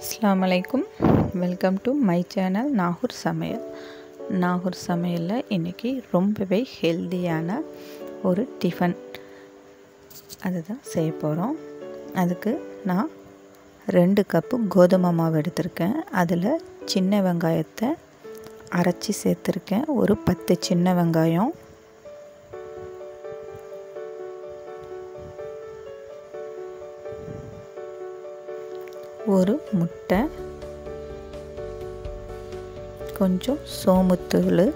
அஸ்ஸலாமு அலைக்கும். Welcome to my channel Nagore சமையல். நாகூர் சமையலில் இன்றைக்கி ரொம்பவே ஹெல்தியான ஒரு டிஃபன் அதுதான் செய்ய போகிறோம். அதுக்கு நான் 2 கப்பு கோதுமை மாவு எடுத்திருக்கேன். அதில் சின்ன வெங்காயத்தை அரைச்சி சேர்த்துருக்கேன். ஒரு 10 சின்ன வெங்காயம், ஒரு முட்டை, கொஞ்சம் சோம்புத்தூள்,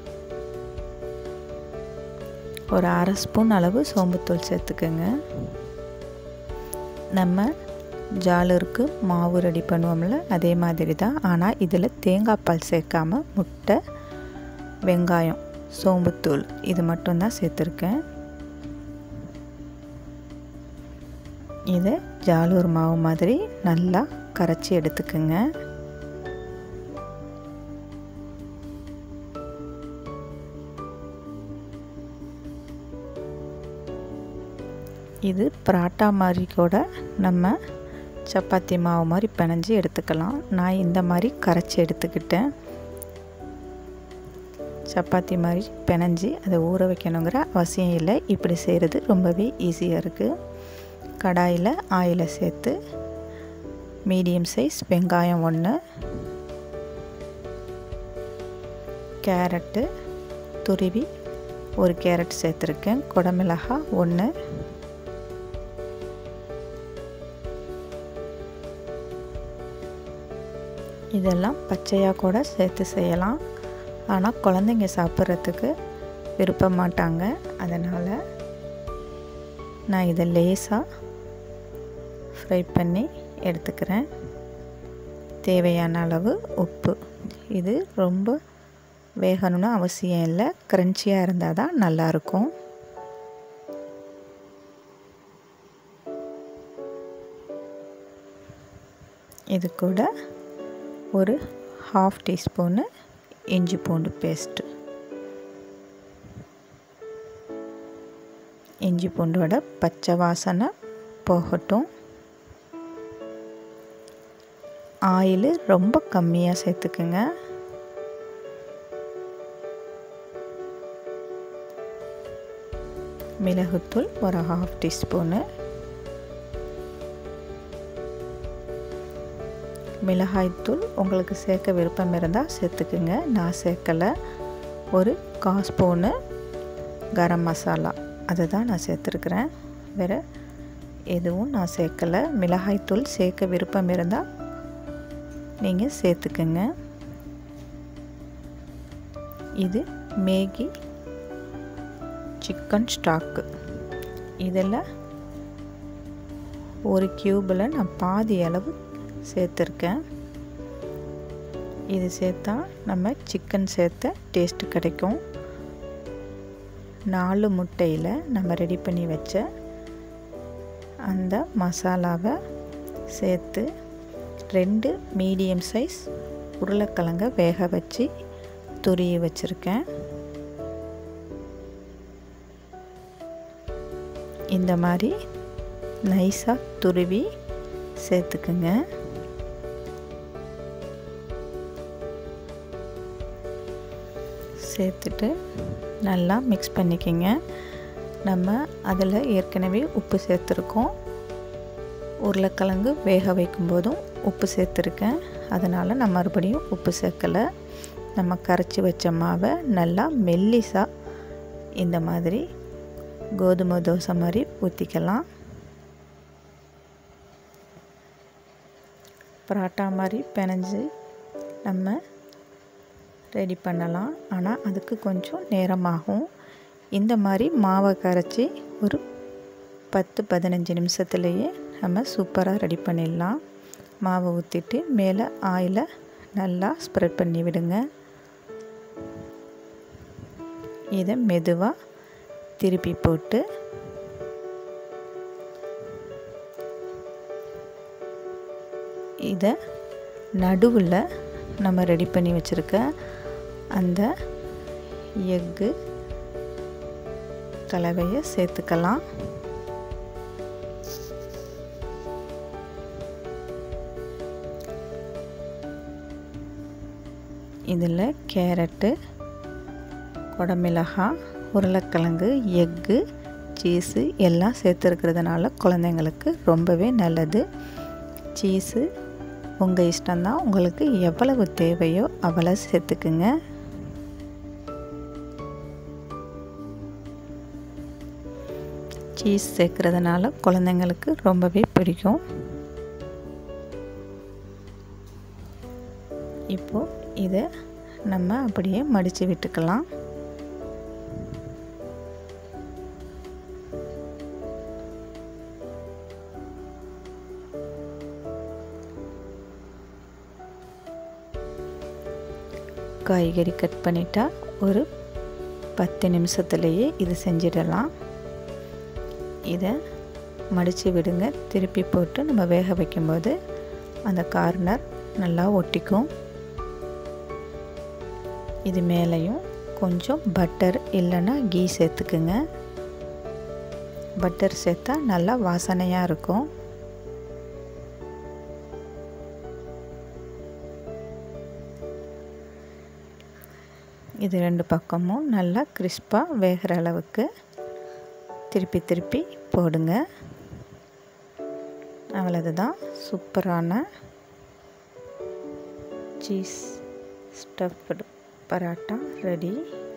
ஒரு அரை ஸ்பூன் அளவு சோம்புத்தூள் சேர்த்துக்கோங்க. நம்ம ஜாலருக்கு மாவு ரெடி பண்ணுவோம்ல, அதே மாதிரி தான். ஆனால் இதில் தேங்காய் பால் சேர்க்காம முட்டை, வெங்காயம், சோம்புத்தூள் இது மட்டும்தான் சேர்த்துருக்கேன். இதை ஜாலூர் மாவு மாதிரி நல்லா கரைச்சி எடுத்துக்குங்க. இது பராட்டா மாதிரி கூட நம்ம சப்பாத்தி மாவு மாதிரி பிணைஞ்சி எடுத்துக்கலாம். நான் இந்த மாதிரி கரைச்சி எடுத்துக்கிட்டேன். சப்பாத்தி மாதிரி பிணைஞ்சி அதை ஊற வைக்கணுங்கிற அவசியம் இல்லை. இப்படி செய்கிறது ரொம்பவே ஈஸியாக இருக்குது. கடாயில் ஆயிலை சேர்த்து மீடியம் சைஸ் வெங்காயம் 1, கேரட்டு துருவி ஒரு கேரட் சேர்த்துருக்கேன், குடமிளகாய் 1, இதெல்லாம் பச்சையாக கூட சேர்த்து செய்யலாம். ஆனால் குழந்தைங்க சாப்பிட்றதுக்கு விரும்ப மாட்டாங்க. அதனால் நான் இதை லேசாக ஃப்ரை பண்ணி எடுத்துக்கிறேன். தேவையான அளவு உப்பு. இது ரொம்ப வேகணும்னு அவசியம் இல்லை, க்ரன்ச்சியாக இருந்தால் தான் நல்லாயிருக்கும். இது கூட ஒரு 1/2 டீஸ்பூனு இஞ்சி பூண்டு பேஸ்ட்டு. இஞ்சி பூண்டோட பச்சை வாசனை போகட்டும். ஆயில் ரொம்ப கம்மியாக சேர்த்துக்குங்க. மிளகுத்தூள் ஒரு 1/2 டீஸ்பூனு, மிளகாய்த்தூள் உங்களுக்கு சேர்க்க விருப்பம் இருந்தால் சேர்த்துக்குங்க. நான் சேர்க்கலை. ஒரு 1/4 ஸ்பூனு கரம் மசாலா அதை தான் நான் சேர்த்துருக்குறேன். வேறு எதுவும் நான் சேர்க்கலை. மிளகாய்த்தூள் சேர்க்க விருப்பம் இருந்தால் நீங்கள் சேர்த்துக்குங்க. இது மேகி சிக்கன் ஸ்டாக்கு. இதில் ஒரு க்யூபில் நான் பாதி அளவு சேர்த்துருக்கேன். இது சேர்த்தா நம்ம சிக்கன் சேர்த்த டேஸ்ட்டு கிடைக்கும். 4 முட்டையில் நம்ம ரெடி பண்ணி வச்ச அந்த மசாலாவை சேர்த்து 2 மீடியம் சைஸ் உருளைக்கிழங்க வேக வச்சு துருவி வச்சுருக்கேன். இந்த மாதிரி நைஸாக துருவி சேர்த்துக்குங்க. சேர்த்துட்டு நல்லா மிக்ஸ் பண்ணிக்கோங்க. நம்ம அதில் ஏற்கனவே உப்பு சேர்த்துருக்கோம். உருளைக்கிழங்கு வேக வைக்கும்போதும் உப்பு சேர்த்துருக்கேன். அதனால் நான் மறுபடியும் உப்பு சேர்க்கலை. நம்ம கரைச்சி வச்ச மாவை நல்லா மெல்லிசாக இந்த மாதிரி கோதுமை தோசை மாதிரி ஊற்றிக்கலாம். பராட்டா மாதிரி பிணைஞ்சு நம்ம ரெடி பண்ணலாம். ஆனால் அதுக்கு கொஞ்சம் நேரமாகும். இந்த மாதிரி மாவை கரைச்சி ஒரு 10-15 நிமிஷத்துலேயே நம்ம சூப்பராக ரெடி பண்ணிடலாம். மாவை ஊற்றிட்டு மேலே ஆயிலை நல்லா ஸ்ப்ரெட் பண்ணி விடுங்க. இதை மெதுவாக திருப்பி போட்டு இதை நடுவில் நம்ம ரெடி பண்ணி வச்சுருக்க அந்த எக்கு கலவையை சேர்த்துக்கலாம். இதில் கேரட்டு, குடமிளகாய், உருளைக்கிழங்கு, எக்கு, சீஸு எல்லாம் சேர்த்துருக்கிறதுனால குழந்தைங்களுக்கு ரொம்பவே நல்லது. சீஸு உங்கள் இஷ்டம்தான், உங்களுக்கு எவ்வளவு தேவையோ அவ்வளோ சேர்த்துக்குங்க. சீஸ் சேர்க்குறதுனால குழந்தைங்களுக்கு ரொம்பவே பிடிக்கும். இப்போது இதை நம்ம அப்படியே மடித்து விட்டுக்கலாம். காய்கறி கட் பண்ணிட்டா ஒரு 10 நிமிஷத்துலேயே இது செஞ்சிடலாம். இதை மடித்து விடுங்க. திருப்பி போட்டு நம்ம வேக வைக்கும்போது அந்த கார்னர் நல்லா ஒட்டிக்கும். இது மேலேயும் கொஞ்சம் பட்டர் இல்லைன்னா கீ சேர்த்துக்குங்க. பட்டர் சேர்த்தா நல்லா வாசனையாக இருக்கும். இது 2 பக்கமும் நல்லா கிறிஸ்பாக வேகிற அளவுக்கு திருப்பி திருப்பி போடுங்க. அவ்வளவுதான், சூப்பரான சீஸ் ஸ்டஃப்டு பராட்டா ரெடி.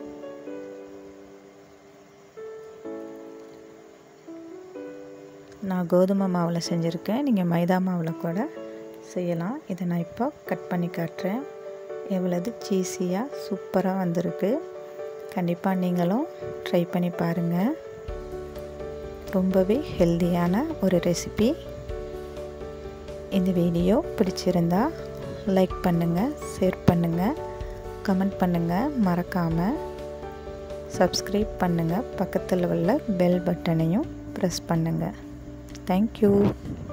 நான் கோதுமை மாவில் செஞ்சுருக்கேன், நீங்கள் மைதா மாவில் கூட செய்யலாம். இதை நான் இப்போ கட் பண்ணி காட்டுறேன். எவ்வளவு சீஸியாக சூப்பராக வந்திருக்கு. கண்டிப்பாக நீங்களும் ட்ரை பண்ணி பாருங்கள். ரொம்பவே ஹெல்தியான ஒரு ரெசிபி. இந்த வீடியோ பிடிச்சிருந்தா லைக் பண்ணுங்கள், ஷேர் பண்ணுங்கள், கமெண்ட் பண்ணுங்கள். மறக்காமல் சப்ஸ்கிரைப் பண்ணுங்கள். பக்கத்தில் உள்ள பெல் பட்டனையும் ப்ரெஸ் பண்ணுங்கள். தேங்க்யூ.